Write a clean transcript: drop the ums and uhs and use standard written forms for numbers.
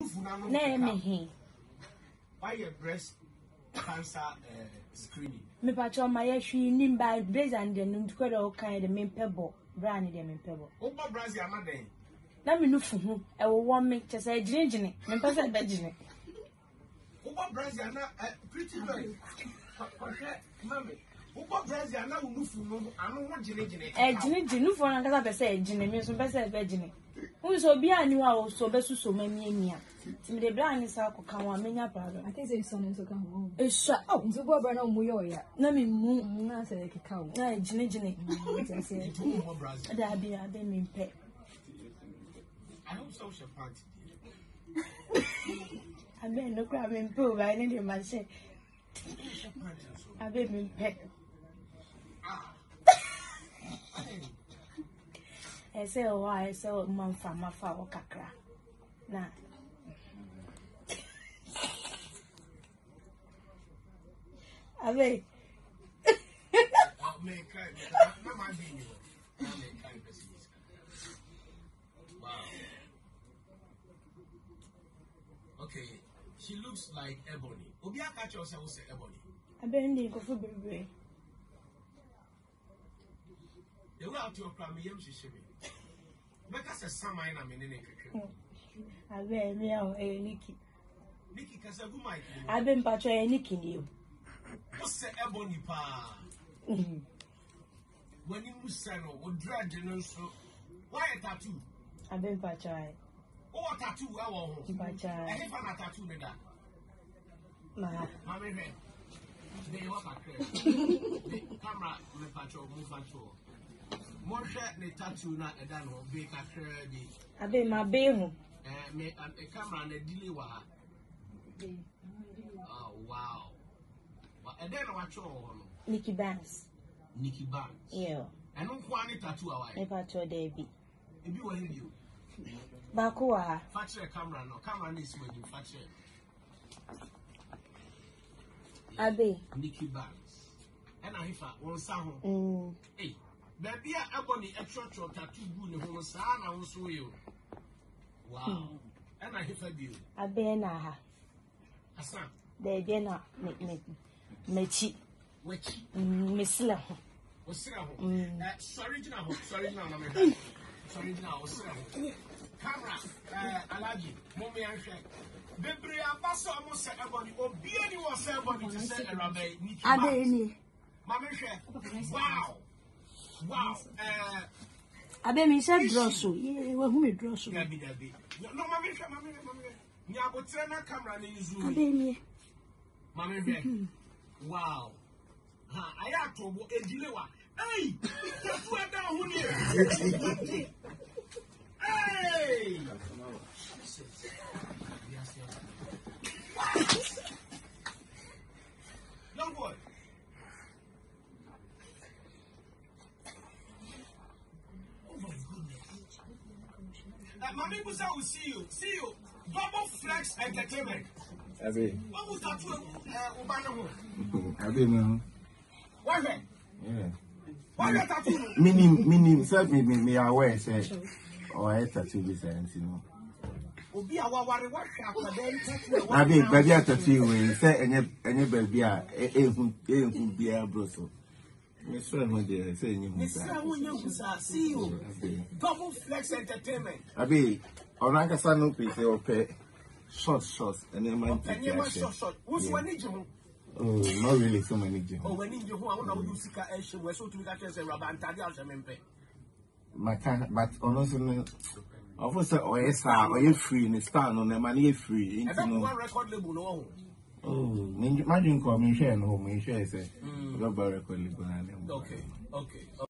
me why your breast cancer screening? Me pacho my yeshwi nimba blaze and the nuntukweda kind the main pebble brand the main pebble. Oba brazi amade. Na me no fu hu e wo won me chese ginigini me pese be gini. Oba brazi ana pretty boy. Mami. Oba brazi ana unufu no anu ho ginigini. Ginigini no fo na kasa pese gini me so pese be gini. Who so be ani wa so be suso mami amia. Tim de brand sa ko kan wa menya problem. I think say son so kan ho. E sha oh nso bo bra na mo yo ya. Na me mu na say e keka wo. Na ginigini. Say Oba brazi. Da be me pe. I hope so she party. I bet no crab in pool, I need my shit. I bet me pet. I say, oh, I saw mom from my father cacra. Nah. I bet. Okay, she looks like Ebony. Obia catch yourself say Ebony. I bet you go for baby. The way out your plan, me she shimmy. Because a summer in a minute. I bet me out a Nikki. Nikki Casabu might. I've been patching Nikki you. What's the Ebony pa? When you sell or drag the so why a tattoo? I've been patching. Oh, tattoo, I want to buy a tattoo. Mammy, they walk a camera, the patrol, move patrol. More shot the tattoo, not a dano, bake a credit. I bet my baby. A camera and a delay. Oh, wow. And then watch all Nikkibanks. Nikkibanks. Yeah. And no quantity tattoo away. A patrol, Davy. If you were you. Bakua. Factory camera, no camera is when you factory. Abe. Nikkibanks. And I found one sound. Hey, baby, Ebony, a church or tattoo, good, and son, I will show you. Wow. And I heard you. Abe na ha. Asa. They dinner, Mechi. Which? Missla. Sorry, now. Sorry, now. Camera, Alaji, Mommy and Shek. Baby, I pass almost said Ebony, or be anyone said Ebony to say a rabbi. Mammy Shek. Wow. Wow. I bet me said Drosso. Yeah, well, who made Drosso? No, Mammy Shek, Mammy. Nyabotena camera in Zoom. Mammy Shek. Wow. I have to go a dilewa. Hey! That's what down here. Hey! Young boy. Oh my goodness. Mommy Busa will see you. See you. Double Flex Entertainment. Abi. What was that to Ubano? Abi, no. Why then? Yeah. Why that tattoo? Minim, self me aware, say, or I tattoo this and you know. Obi awa ware wa hwa akwadan tattoo. Abi, baby tattoo we say any baby ehun bia bro so. Me sure no dey say any hu sa. See you. Double Flex Entertainment. Abi, onaka sa no pay say ope short and then man take short. Who's one need you? Oh, not really so many jim. Oh, when you want to use Sika Ash, we're so to get a Rabantadi as a member. But honestly, officer or you free in the stand on the money free. I don't want record label. Oh, imagine coming share no, me share say, record label. Okay.